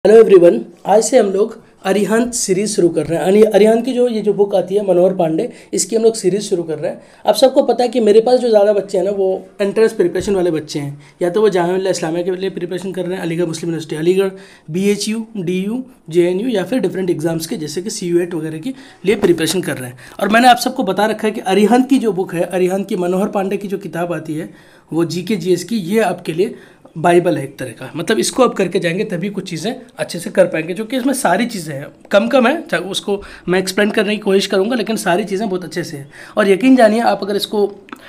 Hello everyone, आज से हम लोग अरिहंत सीरीज़ शुरू कर रहे हैं। अरिहंत की ये जो बुक आती है मनोहर पांडे, इसकी हम लोग सीरीज़ शुरू कर रहे हैं। आप सबको पता है कि मेरे पास जो ज़्यादा बच्चे हैं ना, वो एंट्रेंस प्रिपरेशन वाले बच्चे हैं। या तो वो जामिया इस्लामिया के लिए प्रिपरेशन कर रहे हैं, Aligarh Muslim University Aligarh, BHU, DU, JNU या फिर डिफरेंट एग्जाम्स के जैसे कि CUET वगैरह के लिए प्रिपरेशन कर रहे हैं। और मैंने आप सबको बता रखा है कि अरिहंत की जो बुक है, अरिहंत की मनोहर पांडे की जो किताब आती है वो GK GS की, ये आपके लिए बाइबल है एक तरह का। मतलब इसको आप करके जाएंगे तभी कुछ चीज़ें अच्छे से कर पाएंगे, जो कि इसमें सारी चीज़ें हैं, कम है, उसको मैं एक्सप्लेन करने की कोशिश करूँगा, लेकिन सारी चीज़ें बहुत अच्छे से हैं। और यकीन जानिए, आप अगर इसको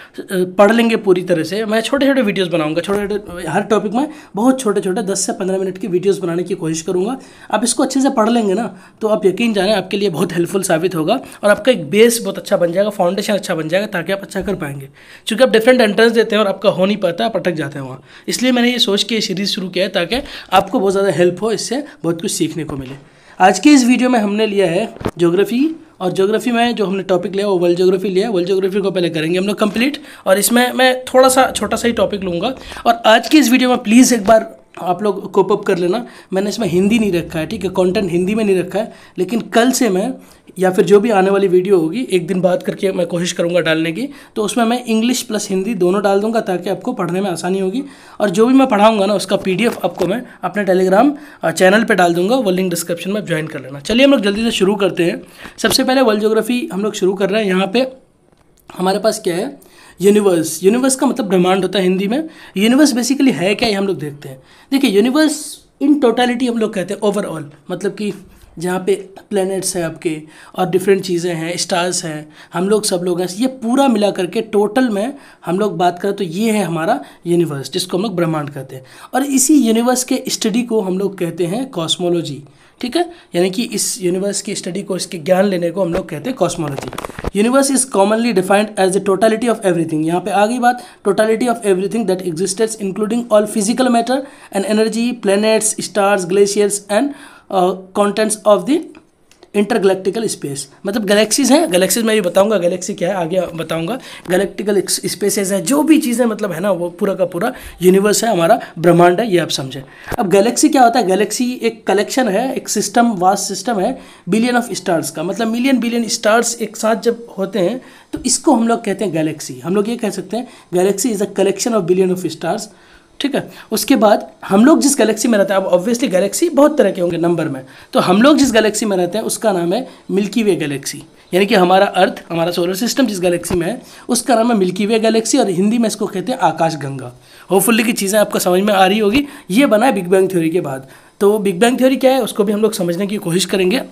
पढ़ लेंगे पूरी तरह से, मैं छोटे छोटे वीडियोस बनाऊंगा, छोटे हर टॉपिक में बहुत छोटे 10 से 15 मिनट की वीडियोस बनाने की कोशिश करूँगा। आप इसको अच्छे से पढ़ लेंगे ना, तो आप यकीन जानिए आपके लिए बहुत हेल्पफुल साबित होगा और आपका एक बेस बहुत अच्छा बन जाएगा, फाउंडेशन अच्छा बन जाएगा, ताकि आप अच्छा कर पाएंगे। क्योंकि आप डिफरेंट एंट्रेंस देते हैं और आपका हो नहीं पाता, आप अटक जाते हैं वहाँ। इसलिए मैंने ये सोच के ये सीरीज़ शुरू किया है ताकि आपको बहुत ज़्यादा हेल्प हो, इससे बहुत कुछ सीखने को मिले। आज की इस वीडियो में हमने लिया है ज्योग्राफी, और ज्योग्राफी में जो हमने टॉपिक लिया वो वर्ल्ड ज्योग्राफी लिया है। वर्ल्ड ज्योग्राफी को पहले करेंगे हम लोग कंप्लीट, और इसमें मैं थोड़ा सा छोटा सा ही टॉपिक लूँगा। और आज की इस वीडियो में प्लीज़ एक बार आप लोग कोप अप कर लेना, मैंने इसमें हिंदी नहीं रखा है, ठीक है, कंटेंट हिंदी में नहीं रखा है, लेकिन कल से मैं या फिर जो भी आने वाली वीडियो होगी एक दिन बाद करके मैं कोशिश करूंगा डालने की, तो उसमें मैं इंग्लिश प्लस हिंदी दोनों डाल दूंगा ताकि आपको पढ़ने में आसानी होगी। और जो भी मैं पढ़ाऊंगा ना, उसका PDF आपको मैं अपने टेलीग्राम चैनल पे डाल दूंगा, वो लिंक डिस्क्रिप्शन में ज्वाइन कर लेना। चलिए हम लोग जल्दी से शुरू करते हैं। सबसे पहले वर्ल्ड ज्योग्राफी हम लोग शुरू कर रहे हैं। यहाँ पे हमारे पास क्या है, यूनिवर्स। यूनिवर्स का मतलब ब्रह्मांड होता है हिंदी में। यूनिवर्स बेसिकली है क्या, ये हम लोग देखते हैं। देखिए, यूनिवर्स इन टोटलिटी हम लोग कहते हैं ओवरऑल, मतलब कि जहाँ पे प्लैनेट्स हैं आपके और डिफरेंट चीज़ें हैं, स्टार्स हैं, हम लोग सब लोग हैं, ये पूरा मिला करके टोटल में हम लोग बात करें तो ये है हमारा यूनिवर्स, जिसको हम लोग ब्रह्मांड कहते हैं। और इसी यूनिवर्स के स्टडी को हम लोग कहते हैं कॉस्मोलॉजी, ठीक है। यानी कि इस यूनिवर्स की स्टडी को, इसके ज्ञान लेने को हम लोग कहते हैं cosmology. Universe is commonly defined as the totality of everything. यहाँ पे आ गई बात, totality of everything that exists including all physical matter and energy, planets, stars, glaciers and contents of the intergalactical space. मतलब गैलेक्सीज हैं, galaxies मैं ये बताऊंगा गैलेक्सी क्या है, आगे बताऊंगा। गैलेक्टिकल स्पेसेस हैं, जो भी चीज़ें मतलब है ना, वो पूरा का पूरा यूनिवर्स है, हमारा ब्रह्मांड है, ये आप समझें। अब गैलेक्सी क्या होता है? गैलेक्सी एक कलेक्शन है, एक सिस्टम, वास्ट सिस्टम है बिलियन ऑफ स्टार्स का। मतलब मिलियन स्टार्स एक साथ जब होते हैं तो इसको हम लोग कहते हैं गैलेक्सी। हम लोग ये कह सकते हैं galaxy is a collection of billion of stars, ठीक है। उसके बाद हम लोग जिस गैलेक्सी में रहते हैं, अब ऑब्वियसली गैलेक्सी बहुत तरह के होंगे नंबर में, तो हम लोग जिस गैलेक्सी में रहते हैं उसका नाम है मिल्की वे गैलेक्सी। यानी कि हमारा अर्थ, हमारा सोलर सिस्टम जिस गैलेक्सी में है उसका नाम है मिल्की वे गैलेक्सी, और हिंदी में इसको कहते हैं आकाश गंगा। होपफुली की चीज़ें आपको समझ में आ रही होगी। ये बना है बिग बैंग थ्योरी के बाद। तो बिग बैंग थ्योरी क्या है उसको भी हम लोग समझने की कोशिश करेंगे।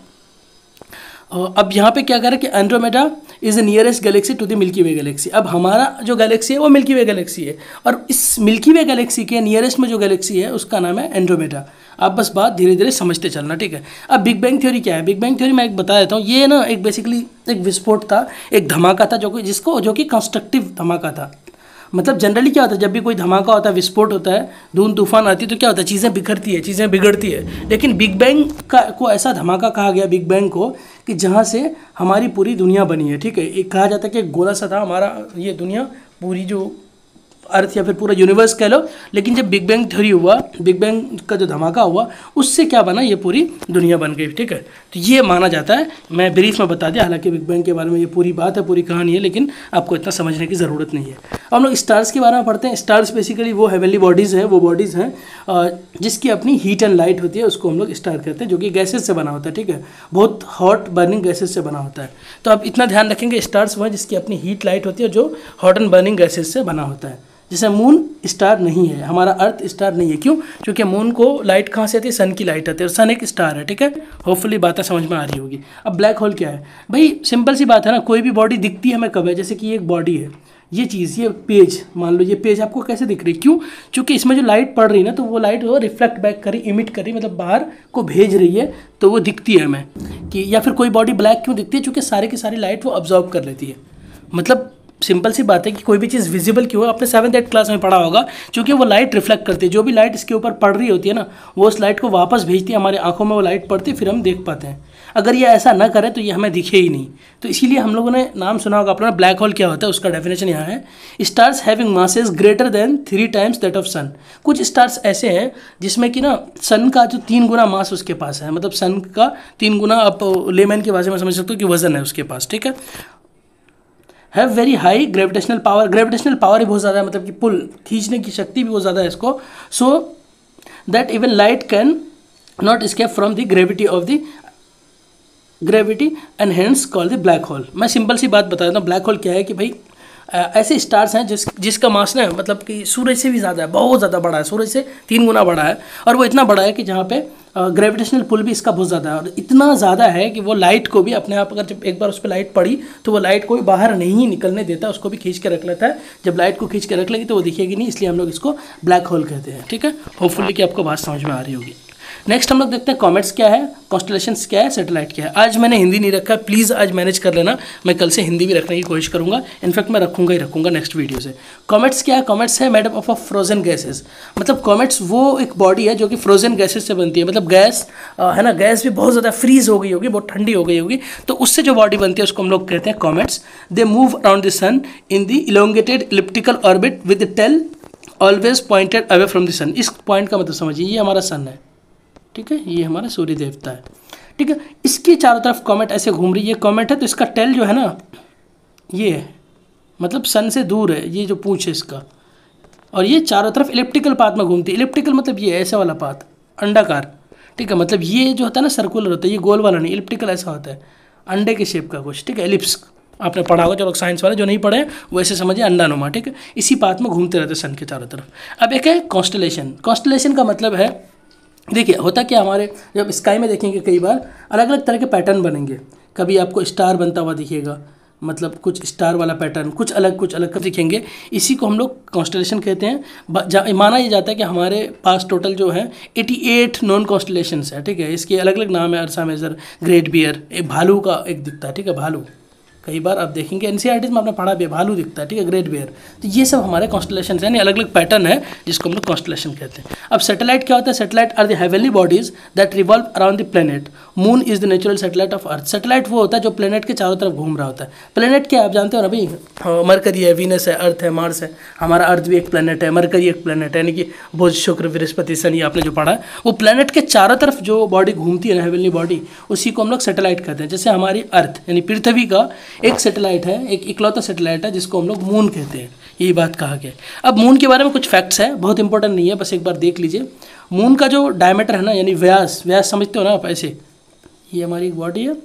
अब यहाँ पे क्या करें कि Andromeda is the nearest galaxy to the Milky Way galaxy. अब हमारा जो गैलेक्सी है वो मिल्की वे गैलेक्सी है, और इस मिल्की वे गैलेक्सी के नियरेस्ट में जो गैलेक्सी है उसका नाम है एंड्रोमेडा। आप बस बात धीरे धीरे समझते चलना, ठीक है। अब बिग बैंग थ्योरी क्या है? बिग बैंग थ्योरी मैं एक बता देता हूँ। ये ना एक बेसिकली एक विस्फोट था, एक धमाका था, जो कि कंस्ट्रक्टिव धमाका था। मतलब जनरली क्या होता है, जब भी कोई धमाका होता है, विस्फोट होता है, धूम तूफान आती है, तो क्या होता है, चीज़ें बिखरती है, चीज़ें बिगड़ती है। लेकिन बिग बैंग को ऐसा धमाका कहा गया, बिग बैंग को, कि जहाँ से हमारी पूरी दुनिया बनी है, ठीक है। एक कहा जाता है कि एक गोला सा था हमारा, ये दुनिया पूरी जो अर्थ या फिर पूरा यूनिवर्स कह लो, लेकिन जब बिग बैंग थ्योरी हुआ, बिग बैंग का जो धमाका हुआ, उससे क्या बना, ये पूरी दुनिया बन गई, ठीक है। तो ये माना जाता है। मैं ब्रीफ में बता दिया, हालांकि बिग बैंग के बारे में ये पूरी बात है, पूरी कहानी है, लेकिन आपको इतना समझने की ज़रूरत नहीं है। अब हम लोग स्टार्स के बारे में पढ़ते हैं। स्टार्स बेसिकली वो हेवनली बॉडीज़ हैं, वो बॉडीज़ हैं जिसकी अपनी हीट एंड लाइट होती है, उसको हम लोग स्टार कहते हैं, जो कि गैसेज से बना होता है, ठीक है। बहुत हॉट बर्निंग गैसेज से बना होता है। तो आप इतना ध्यान रखेंगे, स्टार्स वो है जिसकी अपनी हीट लाइट होती है, जो हॉट एंड बर्निंग गैसेज से बना होता है। जैसे मून स्टार नहीं है, हमारा अर्थ स्टार नहीं है। क्यों? क्योंकि मून को लाइट कहाँ से आती है? सन की लाइट आती है, और सन एक स्टार है, ठीक है। होपफुली बातें समझ में आ रही होगी। अब ब्लैक होल क्या है भाई? सिंपल सी बात है ना, कोई भी बॉडी दिखती है हमें कब है? जैसे कि ये एक बॉडी है, ये चीज़, ये पेज, मान लो ये पेज आपको कैसे दिख रही है? क्यों? क्योंकि इसमें जो लाइट पड़ रही है ना, तो वो लाइट वो रिफ्लेक्ट बैक करी, इमिट करी, मतलब बाहर को भेज रही है, तो वो दिखती है हमें। कि या फिर कोई बॉडी ब्लैक क्यों दिखती है? क्योंकि सारी की सारी लाइट वो ऑब्जॉर्व कर लेती है। मतलब सिंपल सी बात है कि कोई भी चीज़ विजिबल क्यों है, आपने 7th 8th क्लास में पढ़ा होगा, क्योंकि वो लाइट रिफ्लेक्ट करती है। जो भी लाइट इसके ऊपर पड़ रही होती है ना, वो उस लाइट को वापस भेजती है, हमारे आंखों में वो लाइट पड़ती है, फिर हम देख पाते हैं। अगर ये ऐसा ना करे तो ये हमें दिखे ही नहीं। तो इसीलिए हम लोगों ने नाम सुना होगा अपना, ब्लैक होल क्या होता है, उसका डेफिनेशन यहाँ है, stars having masses greater than 3 times that of sun. कुछ स्टार्स ऐसे हैं जिसमें कि ना सन का जो 3 गुना मास उसके पास है, मतलब सन का 3 गुना, आप लेमैन की भाषा में समझ सकते हो कि वजन है उसके पास, ठीक है। Have very high gravitational power, gravitational power ही बहुत ज़्यादा है, मतलब कि पुल खींचने की शक्ति भी बहुत ज़्यादा है इसको। So that even light can not escape from the gravity of the gravity and hence call the black hole. मैं सिंपल सी बात बता देता हूँ, ब्लैक होल क्या है कि भाई ऐसे स्टार्स हैं जिसका मास ना मतलब कि सूरज से भी ज़्यादा है, बहुत ज़्यादा बड़ा है, सूरज से 3 गुना बड़ा है, और वो इतना बड़ा है कि जहाँ पे ग्रेविटेशनल पुल भी इसका बहुत ज़्यादा है, और इतना ज़्यादा है कि वो लाइट को भी अपने आप, अगर जब एक बार उस पर लाइट पड़ी तो वो लाइट को भी बाहर नहीं निकलने देता, उसको भी खींच के रख लेता है। जब लाइट को खींच के रख लेगी तो वो दिखेगी नहीं, इसलिए हम लोग इसको ब्लैक होल कहते हैं, ठीक है। होपफुली कि आपको बात समझ में आ रही होगी। नेक्स्ट हम लोग देखते हैं कॉमेट्स क्या है, कॉन्स्टलेशंस क्या है, सैटेलाइट क्या है। आज मैंने हिंदी नहीं रखा, प्लीज़ आज मैनेज कर लेना, मैं कल से हिंदी भी रखने की कोशिश करूंगा, इनफैक्ट मैं रखूंगा ही रखूंगा नेक्स्ट वीडियो से। कॉमेट्स क्या है, कॉमेट्स है made up of frozen gases, मतलब कॉमेट्स वो एक बॉडी है जो कि फ्रोजन गैसेस से बनती है, मतलब गैस है ना, गैस भी बहुत ज़्यादा फ्रीज हो गई होगी, बहुत ठंडी हो गई होगी, तो उससे जो बॉडी बनती है उसको हम लोग कहते हैं comets. They move around the sun in the elongated elliptical orbit with the tail always pointed away from the sun. इस पॉइंट का मतलब समझिए, ये हमारा सन है, ठीक है, ये हमारा सूर्य देवता है, ठीक है। इसके चारों तरफ कॉमेट ऐसे घूम रही है, ये कॉमेट है तो इसका टेल जो है ना, ये है, मतलब सन से दूर है, ये जो पूंछ है इसका, और ये चारों तरफ इलिप्टिकल पाथ में घूमती है। इलिप्टिकल मतलब ये ऐसा वाला पाथ, अंडाकार, ठीक है, मतलब ये जो होता है ना सर्कुलर होता है, ये गोल वाला नहीं, इलिप्टिकल ऐसा होता है, अंडे के शेप का कुछ, ठीक है, एलिप्स आपने पढ़ा होगा, चलो साइंस वाले जो नहीं पढ़े वो ऐसे समझिए अंडानुमा, ठीक है। इसी पाथ में घूमते रहते हैं सन के चारों तरफ। अब एक है कॉन्स्टलेशन। कॉन्स्टलेशन का मतलब है, देखिए होता क्या, हमारे जब स्काई में देखेंगे कई बार अलग अलग तरह के पैटर्न बनेंगे, कभी आपको स्टार बनता हुआ दिखेगा, मतलब कुछ स्टार वाला पैटर्न, कुछ अलग दिखेंगे, इसी को हम लोग कॉन्स्टलेशन कहते हैं। माना ये जाता है कि हमारे पास टोटल जो है 88 नॉन कॉन्स्टलेशंस है, ठीक है। इसके अलग अलग नाम है, अर्सा मेजर, ग्रेट बियर, एक भालू का एक दिखता है, ठीक है, भालू, कई बार आप देखेंगे एनसीईआरटी में आपने पढ़ा भी है, भालू दिखता है, ठीक है, ग्रेट बियर। तो ये सब हमारे कॉन्स्टलेशन है, यानी अलग अलग पैटर्न है जिसको हम लोग कॉन्स्टलेशन कहते हैं। अब सैटेलाइट क्या होता है, satellite are the heavenly bodies that revolve around the planet. Moon is the natural satellite of earth. Satellite वो होता है जो प्लेनेट के चारों तरफ घूम रहा होता है। प्लेनेट क्या आप जानते हो ना भाई, मरकरी है, वीनस है, अर्थ है, मार्स है, हमारा अर्थ भी एक प्लेनेट है, मरकरी एक प्लेनेट है, यानी कि बुध, शुक्र, बृहस्पति, शनि, आपने जो पढ़ा है, वो प्लेनेट के चारों तरफ जो बॉडी घूमती है ना, हेवनली बॉडी, उसी को हम लोग सैटेलाइट कहते हैं। जैसे हमारी अर्थ यानी पृथ्वी का एक सैटेलाइट है, एक इकलौता सैटेलाइट है जिसको हम लोग मून कहते हैं, यही बात कहा गया। अब मून के बारे में कुछ फैक्ट्स है, बहुत इंपॉर्टेंट नहीं है, बस एक बार देख लीजिए। मून का जो डायमीटर है ना, यानी व्यास, व्यास समझते हो ना आप, ऐसे ये हमारी एक बॉडी है,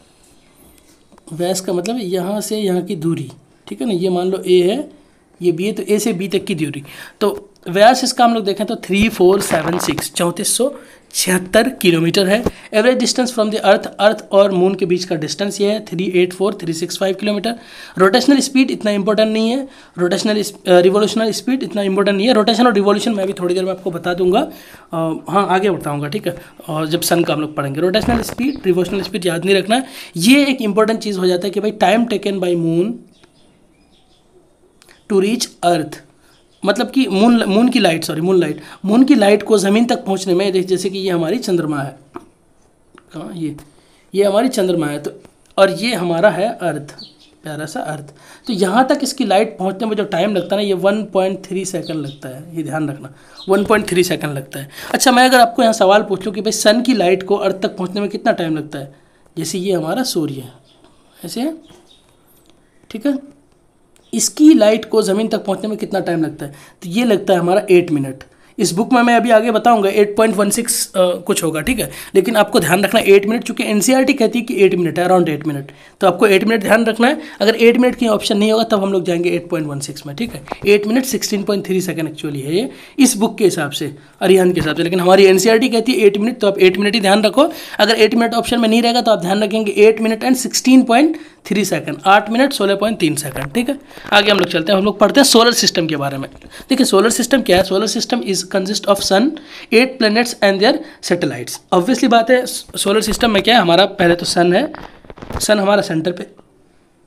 व्यास का मतलब यहाँ से यहाँ की दूरी, ठीक है ना, ये मान लो ए है, ये बी है, तो ए से बी तक की दूरी, तो व्यास इसका हम लोग देखें तो 3476 3476 किलोमीटर है। Average distance from the earth और मून के बीच का डिस्टेंस ये है 384365 किलोमीटर। रोटेशनल स्पीड इतना इंपॉर्टेंट नहीं है, रोटेशनल रिवोल्यूशनल स्पीड इतना इंपॉर्टेंट नहीं है। रोटेशन और रिवोल्यूशन मैं भी थोड़ी देर में आपको बता दूंगा, हाँ आगे बताऊंगा, ठीक है, और जब सन का हम लोग पढ़ेंगे। रोटेशनल स्पीड, रिवोल्यूशनल स्पीड याद नहीं रखना है। ये एक इंपॉर्टेंट चीज़ हो जाता है कि भाई time taken by moon to reach earth, मतलब कि मून की लाइट को ज़मीन तक पहुंचने में, जैसे कि ये हमारी चंद्रमा है, कहाँ ये हमारी चंद्रमा है, तो और ये हमारा है अर्थ, प्यारा सा अर्थ, तो यहाँ तक इसकी लाइट पहुंचने में जो टाइम लगता है ना, ये 1.3 सेकंड लगता है, ये ध्यान रखना, 1.3 सेकंड लगता है। अच्छा, मैं अगर आपको यहाँ सवाल पूछ लूँ कि भाई सन की लाइट को अर्थ तक पहुँचने में कितना टाइम लगता है, जैसे ये हमारा सूर्य है, ऐसे है, ठीक है, इसकी लाइट को ज़मीन तक पहुंचने में कितना टाइम लगता है, तो ये लगता है हमारा 8 मिनट। इस बुक में मैं अभी आगे बताऊंगा 8.16 कुछ होगा, ठीक है, लेकिन आपको ध्यान रखना 8 मिनट, चूंकि एनसीईआरटी कहती है कि 8 मिनट है, अराउंड 8 मिनट, तो आपको 8 मिनट ध्यान रखना है। अगर 8 मिनट की ऑप्शन नहीं होगा तब हम लोग जाएंगे 8.16 में, ठीक है। 8 मिनट 16.3 सेकंड एक्चुअली है ये इस बुक के हिसाब से, अरिहंत के हिसाब से, लेकिन हमारी एनसीईआरटी कहती है 8 मिनट, तो आप 8 मिनट ही ध्यान रखो। अगर 8 मिनट ऑप्शन में नहीं रहेगा तो आप ध्यान रखेंगे 8 minute and 16.3 second, 8 minute 16.3 second, ठीक है। आगे हम लोग चलते हैं, हम लोग पढ़ते हैं सोलर सिस्टम के बारे में। देखिए सोलर सिस्टम क्या है, solar system is consist of sun, 8 planets and their satellites. Obviously बात है, सोलर सिस्टम में क्या है, हमारा पहले तो सन है, सन हमारा सेंटर पे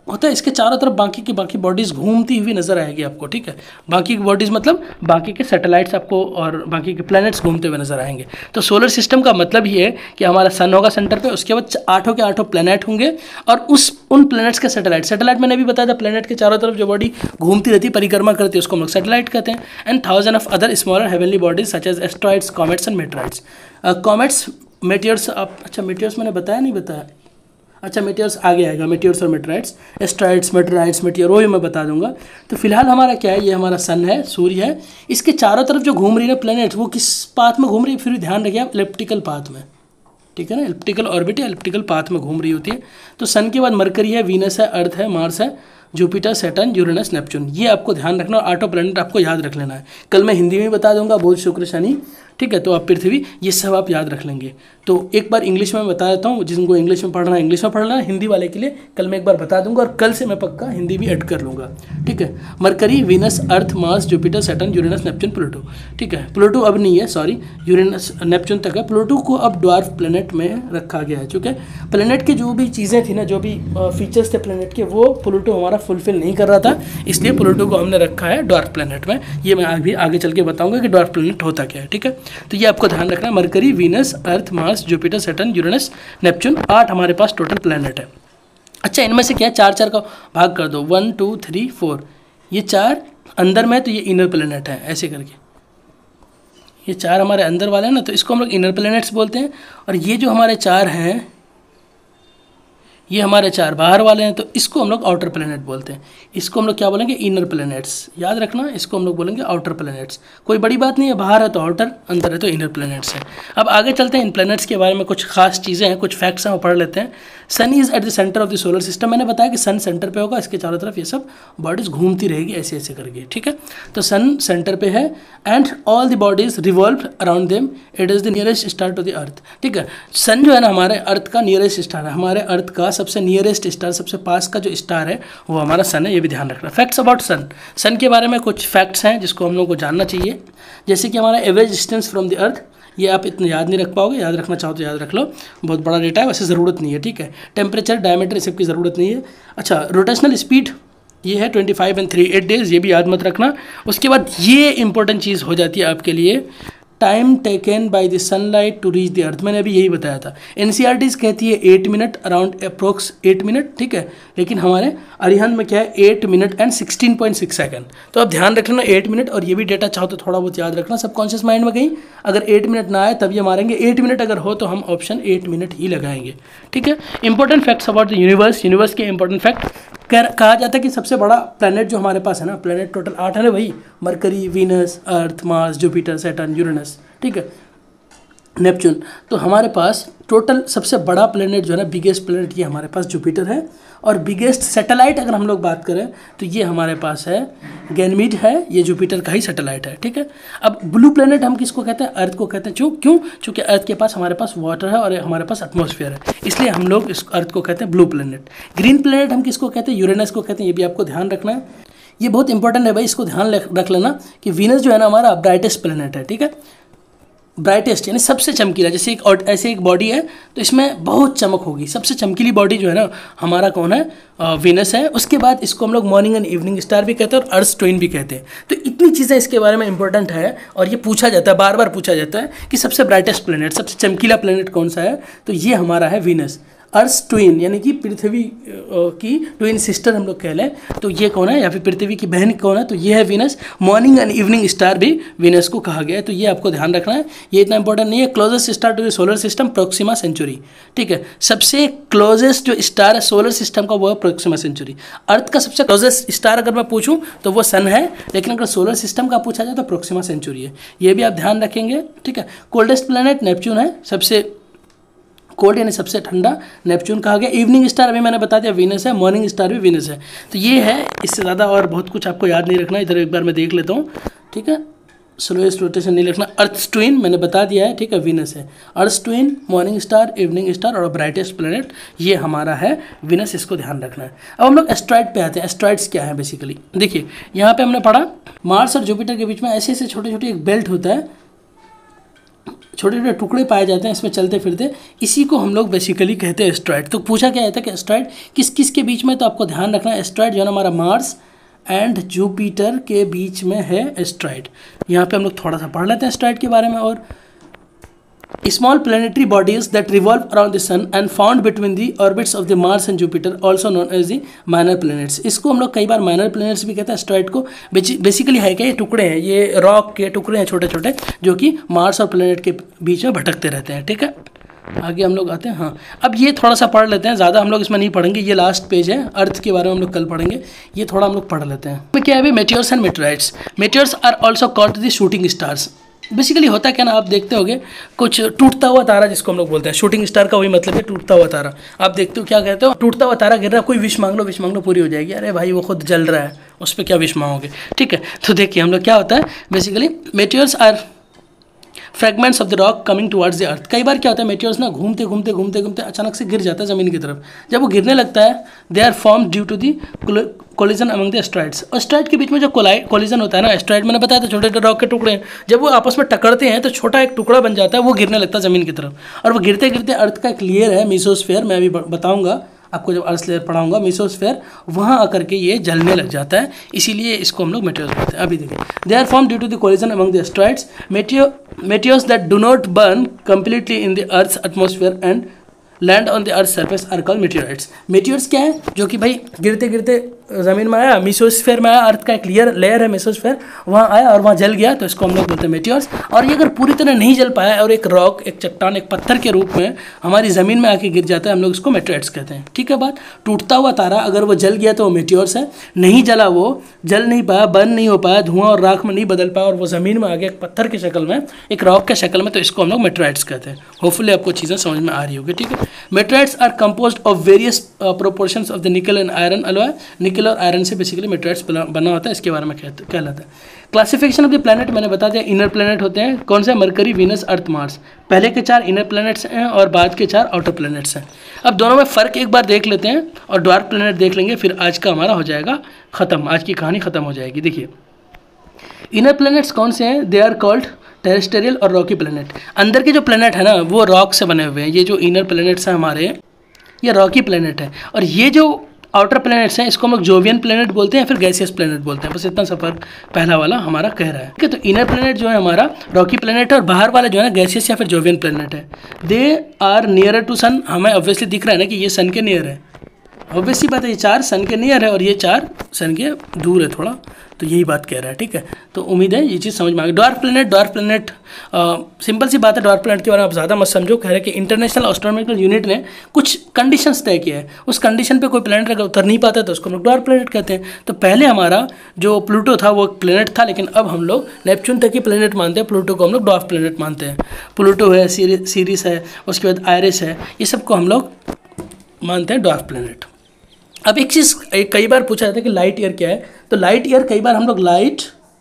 होता है, इसके चारों तरफ बाकी की बाकी बॉडीज़ घूमती हुई नजर आएगी आपको, ठीक है। बाकी की बॉडीज़ मतलब बाकी के सैटेलाइट्स आपको और बाकी के प्लैनेट्स घूमते हुए नजर आएंगे। तो सोलर सिस्टम का मतलब ये है कि हमारा सन होगा सेंटर पे, उसके बाद 8 के 8 प्लैनेट होंगे और उन प्लैनेट्स के सैटेलाइट मैंने भी बताया था, प्लैनेट के चारों तरफ जो बॉडी घूमती रहती है, परिक्रमा करती है, उसको हम लोग सैटेलाइट कहते हैं। And 1000 of other smaller heavenly bodies such as asteroids, comets and meteoroids. Comets, meteors, आप अच्छा मेटियर्स मैंने बताया नहीं बताया, अच्छा मेटियर्स आगे आएगा, मेटियर्स और मेटेराइड्स, एस्ट्रॉइड्स, मेटेराइड्स, मेटियर, वही मैं बता दूंगा। तो फिलहाल हमारा क्या है, ये हमारा सन है, सूर्य है, इसके चारों तरफ जो घूम रही है प्लैनेट्स, वो किस पाथ में घूम रही है, फिर ध्यान रखिए आप, इलिप्टिकल पाथ में, ठीक है ना, इलिप्टिकल ऑर्बिट या इलिप्टिकल पाथ में घूम रही होती है। तो सन के बाद मरकरी है, वीनस है, अर्थ है, मार्स है, जुपिटर, सैटर्न, यूरेनस, नेपच्यून, ये आपको ध्यान रखना और 8 प्लैनेट आपको याद रख लेना है। कल मैं हिंदी में बता दूंगा, बुध, शुक्र, शनि, ठीक है। तो आप पृथ्वी, ये सब आप याद रख लेंगे। तो एक बार इंग्लिश में बता देता हूँ, जिनको इंग्लिश में पढ़ना है इंग्लिश में पढ़ना है, हिंदी वाले के लिए कल मैं एक बार बता दूंगा और कल से मैं पक्का हिंदी भी ऐड कर लूँगा, ठीक है। Mercury, Venus, Earth, Mars, Jupiter, Saturn, Uranus, Neptune, Pluto, ठीक है। प्लूटो अब नहीं है, सॉरी, यूरेनस नेपच्यून तक है। प्लूटो को अब ड्वार्फ प्लैनेट में रखा गया है, चूँकि प्लैनेट के जो भी चीज़ें थी ना, जो भी फीचर्स थे प्लैनेट के, वो प्लूटो हमारा फुलफिल नहीं कर रहा था, इसलिए प्लूटो को हमने रखा है ड्वार्फ प्लैनेट में। ये मैं अभी आगे चल के बताऊँगा कि ड्वार्फ प्लैनेट होता क्या है, ठीक है। तो ये आपको ध्यान रखना, Mercury, Venus, Earth, Mars, Jupiter, Saturn, Uranus, Neptune, 8 हमारे पास टोटल प्लैनेट है। अच्छा, इनमें से क्या 4 का भाग कर दो, 1 2 3 4, ये 4 अंदर में, तो ये इनर प्लैनेट है, ऐसे करके ये 4 हमारे अंदर वाले हैं ना, तो इसको हम लोग इनर प्लैनेट्स बोलते हैं। और ये जो हमारे 4 हैं, ये हमारे 4 बाहर वाले हैं, तो इसको हम लोग आउटर प्लैनेट बोलते हैं। इसको हम लोग क्या बोलेंगे, इनर प्लैनेट्स, याद रखना, इसको हम लोग बोलेंगे आउटर प्लैनेट्स। कोई बड़ी बात नहीं है, बाहर है तो आउटर, अंदर है तो इनर प्लैनेट्स है। अब आगे चलते हैं, इन प्लैनेट्स के बारे में कुछ खास चीज़ें हैं, कुछ फैक्ट्स हैं, वो पढ़ लेते हैं। Sun is at the centre of the solar system, मैंने बताया कि सन सेंटर पे होगा, इसके चारों तरफ ये सब बॉडीज घूमती रहेगी ऐसे ऐसे करके, ठीक है। तो सन सेंटर पे है and all the bodies revolve around them, it is the nearest star to the earth, ठीक है। सन जो है ना हमारे अर्थ का नियरेस्ट स्टार है, हमारे अर्थ का सबसे नियरेस्ट स्टार, सबसे पास का जो स्टार है वो हमारा सन है, ये भी ध्यान रखना। फैक्ट्स अबाउट सन, सन के बारे में कुछ फैक्ट्स हैं जिसको हम लोग को जानना चाहिए, जैसे कि हमारा average distance from the earth, ये आप इतना याद नहीं रख पाओगे, याद रखना चाहो तो याद रख लो, बहुत बड़ा डेटा है, वैसे ज़रूरत नहीं है, ठीक है। टेम्परेचर, डायमीटर, सबकी ज़रूरत नहीं है। अच्छा, रोटेशनल स्पीड ये है 25 and 3/8 डेज, ये भी याद मत रखना। उसके बाद ये इंपॉर्टेंट चीज़ हो जाती है आपके लिए, time taken by the sunlight to reach the earth, मैंने अभी यही बताया था। एनसीईआरटी कहती है 8 मिनट, अराउंड अप्रोक्स 8 मिनट, ठीक है। लेकिन हमारे अरिहंत में क्या है, 8 मिनट एंड 16.6 सेकंड। तो आप ध्यान रख लेना 8 मिनट, और ये भी डेटा चाहो तो थोड़ा बहुत याद रखना सबकॉन्शियस माइंड में कहीं, अगर 8 मिनट ना आए तब ये मारेंगे, 8 मिनट अगर हो तो हम ऑप्शन 8 मिनट ही लगाएंगे, ठीक है। Important facts about the universe, universe के इंपॉर्टेंट फैक्ट, कहा जाता है कि सबसे बड़ा प्लैनेट जो हमारे पास है ना, प्लैनेट टोटल 8 है ना भाई, Mercury, Venus, Earth, Mars, Jupiter, Saturn, Uranus, ठीक है, नेपच्यून। तो हमारे पास टोटल सबसे बड़ा प्लैनेट जो है ना, बिगेस्ट प्लैनेट, ये हमारे पास जुपिटर है। और बिगेस्ट सैटेलाइट अगर हम लोग बात करें तो ये हमारे पास है गैनमीड है, ये जुपिटर का ही सैटेलाइट है, ठीक है। अब ब्लू प्लैनेट हम किसको कहते हैं, अर्थ को कहते हैं। क्यों? चूँकि अर्थ के पास हमारे पास वाटर है और हमारे पास एटमॉस्फेयर है, इसलिए हम लोग इस अर्थ को कहते हैं ब्लू प्लैनेट। ग्रीन प्लैनेट हम किसको कहते हैं, यूरेनस को कहते हैं, ये भी आपको ध्यान रखना है, ये बहुत इंपॉर्टेंट है भाई, इसको ध्यान रख लेना कि वीनस जो है ना हमारा ब्राइटेस्ट प्लैनेट है, ठीक है। ब्राइटेस्ट यानी सबसे चमकीला, जैसे एक और ऐसे एक बॉडी है तो इसमें बहुत चमक होगी, सबसे चमकीली बॉडी जो है ना हमारा कौन है, वीनस है। उसके बाद इसको हम लोग मॉर्निंग एंड इवनिंग स्टार भी कहते हैं और अर्थ ट्विन भी कहते हैं। तो इतनी चीज़ें इसके बारे में इंपॉर्टेंट है और ये पूछा जाता है, बार बार पूछा जाता है कि सबसे ब्राइटेस्ट प्लैनेट, सबसे चमकीला प्लैनेट कौन सा है, तो ये हमारा है वीनस। अर्थ ट्विन यानी कि पृथ्वी की ट्विन सिस्टर हम लोग कह लें, तो ये कौन है, या फिर पृथ्वी की बहन कौन है, तो ये है Venus. Morning and evening star भी वीनस को कहा गया है, तो ये आपको ध्यान रखना है, ये इतना इंपॉर्टेंट नहीं है। Closest star to the solar system Proxima Centauri, ठीक है। सबसे क्लोजेस्ट जो स्टार है सोलर सिस्टम का वो है प्रोक्सिमा सेंचुरी। अर्थ का सबसे क्लोजेस्ट स्टार अगर मैं पूछूं तो वो सन है, लेकिन अगर सोलर सिस्टम का पूछा जाए तो प्रोक्सिमा सेंचुरी है, ये भी आप ध्यान रखेंगे, ठीक है। कोल्डेस्ट प्लैनेट नेपच्यून है, सबसे कोल्ड यानी सबसे ठंडा नेपच्यून कहा गया। इवनिंग स्टार अभी मैंने बता दिया वीनस है, मॉर्निंग स्टार भी वीनस है। तो ये है, इससे ज़्यादा और बहुत कुछ आपको याद नहीं रखना, इधर एक बार मैं देख लेता हूँ, ठीक है। स्लोएस्ट रोटेशन नहीं लिखना। अर्थ ट्विन मैंने बता दिया है, ठीक है, वीनस है। Earth twin, morning star, evening star और ब्राइटेस्ट प्लैनेट ये हमारा है वीनस, इसको ध्यान रखना है। अब हम लोग एस्ट्रॉइड पे आते हैं। एस्ट्रॉइड्स क्या है बेसिकली, देखिए यहाँ पे हमने पढ़ा मार्स और जुपिटर के बीच में ऐसे ऐसे छोटे छोटे एक बेल्ट होता है, छोटे छोटे टुकड़े पाए जाते हैं इसमें चलते फिरते, इसी को हम लोग बेसिकली कहते हैं एस्ट्रॉइड। तो पूछा क्या था कि एस्ट्रॉइड किस किस के बीच में, तो आपको ध्यान रखना है एस्ट्रॉइड जो है ना हमारा मार्स एंड जुपिटर के बीच में है एस्ट्रॉइड। यहाँ पे हम लोग थोड़ा सा पढ़ लेते हैं एस्ट्रॉइड के बारे में। और small planetary bodies that revolve around the sun and found between the orbits of the Mars and Jupiter, also known as the minor planets। इसको हम लोग कई बार माइनर प्लैनेट्स भी कहते हैं एस्ट्रॉइड को। बेसिकली है क्या, ये टुकड़े हैं, ये रॉक के टुकड़े हैं छोटे छोटे, जो कि मार्स और प्लैनेट के बीच में भटकते रहते हैं। ठीक है, आगे हम लोग आते हैं। हाँ, अब ये थोड़ा सा पढ़ लेते हैं, ज़्यादा हम लोग इसमें नहीं पढ़ेंगे, ये लास्ट पेज है। अर्थ के बारे में हम लोग कल पढ़ेंगे, ये थोड़ा हम लोग पढ़ लेते हैं। क्या है अभी, meteors and meteorites. Meteors are also called the shooting stars. Basically होता क्या ना, आप देखते होगे कुछ टूटता हुआ तारा जिसको हम लोग बोलते हैं, शूटिंग स्टार का वही मतलब है, टूटता हुआ तारा। आप देखते हो क्या कहते हो, टूटता हुआ तारा गिर रहा है, कोई विश मांग लो पूरी हो जाएगी। अरे भाई वो खुद जल रहा है, उस पर क्या विश मांगोगे। ठीक है, तो देखिए हम लोग क्या होता है, basically meteors are fragments of the rock coming towards the earth. कई बार क्या होता है, मेटियोर्स ना घूमते घूमते घूमते घूमते अचानक से गिर जाता है ज़मीन की तरफ। जब वो गिरने लगता है, they are form due to the collision among the asteroids. Asteroid के बीच में जो कोलिजन होता है ना, एस्ट्रॉइड मैंने बताया था छोटे छोटे रॉक के टुकड़े हैं, जब वो आपस में टकरते हैं तो छोटा एक टुकड़ा बन जाता है, वो गिरने लगता है ज़मीन की तरफ। और वो गिरते गिरते अर्थ का एक लेयर है मेसोस्फेयर, मैं अभी बताऊँगा आपको जब अर्थ लेयर पढ़ाऊंगा, मेसोस्फेयर, वहाँ आकर के ये जलने लग जाता है, इसीलिए इसको हम लोग मेटियोर्स कहते हैं। अभी देखिए, they are form due to the collision among the asteroids. Meteors that do not burn completely in the earth's atmosphere and land on the earth surface are called meteorites. Meteors क्या है, जो कि भाई गिरते गिरते ज़मीन में आया, मेसोस्फेयर में आया, अर्थ का एक लेयर है मेसोस्फेयर, वहाँ आया और वहाँ जल गया, तो इसको हम लोग बोलते हैं मेटियोर्स। और ये अगर पूरी तरह नहीं जल पाया और एक रॉक, एक चट्टान, एक पत्थर के रूप में हमारी ज़मीन में आके गिर जाता है, हम लोग इसको मेटेराइट्स कहते हैं। ठीक है बात, टूटता हुआ तारा अगर वो जल गया तो वो मेटियोर्स है, नहीं जला, वो जल नहीं पाया, बर्न नहीं हो पाया, धुआं और राख में नहीं बदल पाया, और वो ज़मीन में आ गया एक पत्थर की शक्ल में, एक रॉक के शक्ल में, तो इसको हम लोग मेटेराइट्स कहते हैं। होपफुली आपको चीज़ें समझ में आ रही होगी। ठीक है, meteorites are composed of various proportions of the nickel and iron alloy. Nickel और आयरन से बेसिकली मेटेराइट्स बना होता है, इसके बारे में कहलाता है। क्लासिफिकेशन ऑफ द प्लैनेट मैंने बता दिया, इनर प्लैनेट होते हैं कौन से, मरकरी, वीनस, अर्थ, मार्स। पहले के 4 इनर प्लैनेट्स हैं और बाद के 4 आउटर प्लैनेट्स हैं। अब दोनों में फ़र्क एक बार देख लेते हैं और डार्क प्लैनेट देख लेंगे, फिर आज का हमारा हो जाएगा ख़त्म, आज की कहानी ख़त्म हो जाएगी। देखिए इनर प्लैनेट्स कौन से हैं, दे आर कॉल्ड टेरेस्टेरियल और रॉकी प्लैनेट। अंदर के जो प्लैनेट है ना वो रॉक से बने हुए हैं, ये जो इनर प्लैनेट्स हैं हमारे, ये रॉकी प्लैनेट है। और ये जो आउटर प्लैनेट्स हैं इसको हम लोग जोवियन प्लैनेट बोलते हैं, फिर गैसियस प्लैनेट बोलते हैं। बस इतना सा फर्क पहला वाला हमारा कह रहा है। ठीक है, तो इनर प्लैनेट जो है हमारा रॉकी प्लैनेट है, और बाहर वाला जो है ना गैसियस या फिर जोवियन प्लैनेट है। They are nearer to sun. हमें ऑब्वियसली दिख रहा है ना कि ये सन के नियर है, ऑब्वियसली बात है, ये 4 सन के नियर है और ये 4 सन के दूर है थोड़ा, तो यही बात कह रहा है। ठीक है, तो उम्मीद है ये चीज़ समझ में आ गई। डार्क प्लैनेट सिंपल सी बात है, डार्क प्लैनेट के बारे में आप ज़्यादा मत समझो। कह रहे हैं कि इंटरनेशनल एस्ट्रोनॉमिकल यूनिट ने कुछ कंडीशंस तय किया है, उस कंडीशन पे कोई प्लैनेट अगर उतर नहीं पाता तो उसको हम लोग डार्क प्लैनेट कहते हैं। तो पहले हमारा जो प्लूटो था वो एक प्लैनेट था, लेकिन अब हम लोग नेपच्यून तक ही प्लैनेट मानते हैं, प्लूटो को हम लोग डार्क प्लैनेट मानते हैं। प्लूटो है, सीरिस है, उसके बाद आयरिस है, ये सबको हम लोग मानते हैं डार्क प्लैनेट। अब एक चीज़ कई बार पूछा जाता है कि लाइट ईयर क्या है, तो लाइट ईयर कई बार हम लोग लाइट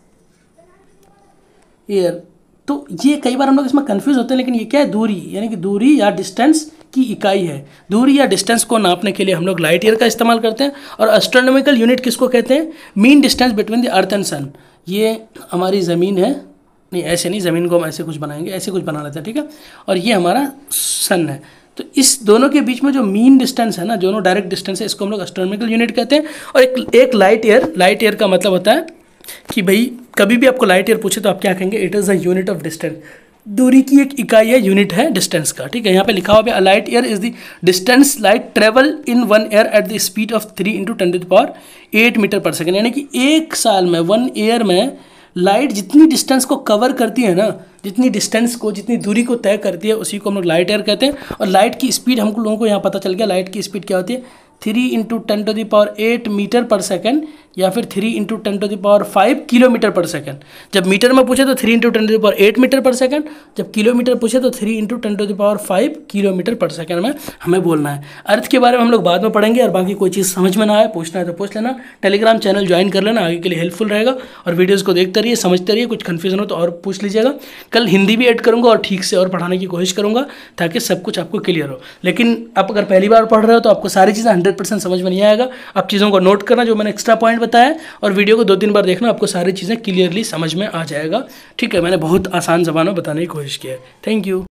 ईयर, तो ये कई बार हम लोग इसमें कंफ्यूज होते हैं, लेकिन ये क्या है, दूरी, यानी कि दूरी या डिस्टेंस की इकाई है। दूरी या डिस्टेंस को नापने के लिए हम लोग लाइट ईयर का इस्तेमाल करते हैं। और एस्ट्रोनॉमिकल यूनिट किसको कहते हैं, mean distance between the earth and sun. ये हमारी ज़मीन है, नहीं ऐसे नहीं, ज़मीन को हम ऐसे कुछ बनाएंगे, ऐसे कुछ बना लेते हैं। ठीक है, और ये हमारा सन है, तो इस दोनों के बीच में जो मीन डिस्टेंस है ना, दोनों डायरेक्ट डिस्टेंस है, इसको हम लोग एस्ट्रोनॉमिकल यूनिट कहते हैं। और एक लाइट ईयर का मतलब होता है कि भाई कभी भी आपको लाइट ईयर पूछे तो आप क्या कहेंगे, it is a unit of distance. दूरी की एक इकाई है, यूनिट है डिस्टेंस का। ठीक है, यहाँ पे लिखा हुआ है, light year is the distance light travel in 1 year at the speed of 3 × 10⁸ metre पर सेकेंड। यानी कि एक साल में, 1 ईयर में लाइट जितनी डिस्टेंस को कवर करती है ना, जितनी डिस्टेंस को, जितनी दूरी को तय करती है, उसी को हम लोग लाइट ईयर कहते हैं। और लाइट की स्पीड हम लोगों को यहाँ पता चल गया, लाइट की स्पीड क्या होती है, 3 × 10⁸ मीटर पर सेकेंड, या फिर 3 × 10⁵ किलोमीटर पर सेकेंड। जब मीटर में पूछे तो 3 × 10⁸ मीटर पर सेकेंड, जब किलोमीटर पूछे तो 3 × 10⁵ किलोमीटर पर सेकेंड में हमें बोलना है। अर्थ के बारे में हम लोग बाद में पढ़ेंगे, और बाकी कोई चीज़ समझ में ना आए, पूछना है तो पूछ लेना। टेलीग्राम चैनल ज्वाइन कर लेना, आगे के लिए हेल्पफुल रहेगा। और वीडियोज़ को देखते रहिए, समझते रहिए, कुछ कन्फ्यूजन हो तो और पूछ लीजिएगा। कल हिंदी भी ऐड करूँगा और ठीक से और पढ़ाने की कोशिश करूँगा, ताकि सब कुछ आपको क्लियर हो। लेकिन आप अगर पहली बार पढ़ रहे हो तो आपको सारी चीज़ें 100% समझ में नहीं आएगा। आप चीज़ों को नोट करना, जो मैंने एक्स्ट्रा पॉइंट बताया, और वीडियो को 2-3 बार देखना, आपको सारी चीज़ें क्लियरली समझ में आ जाएगा। ठीक है, मैंने बहुत आसान ज़बान में बताने की कोशिश की है। Thank you.